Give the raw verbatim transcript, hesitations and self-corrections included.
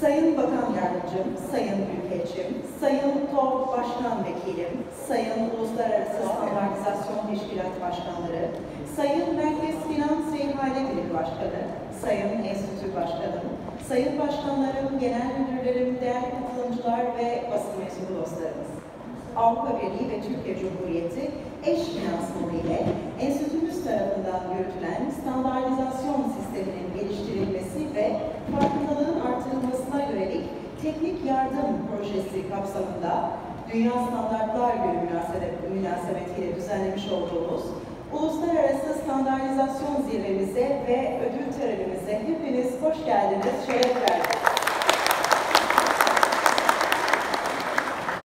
Sayın Bakan Yardımcım, Sayın Büyükelçim, Sayın TOV Başkan Vekilim, Sayın Uluslararası Standartizasyon Teşkilat Başkanları, Sayın Merkez Finans ve İhale Birliği Başkanı, Sayın Enstitü Başkanım, Sayın Başkanlarım, Genel Müdürlerim, değerli katılımcılar ve basın mensubu dostlarımız. Avrupa Birliği ve Türkiye Cumhuriyeti eş finansmanı ile enstitümüz tarafından yürütülen standartizasyon sisteminin geliştirilmesi ve farkındalığın artırılmasına yönelik teknik yardım projesi kapsamında Dünya Standartlar Günü münasebetiyle düzenlemiş olduğumuz Uluslararası Standartizasyon Zirvemize ve ödül törenimize hepiniz hoş geldiniz, şeref verdiniz.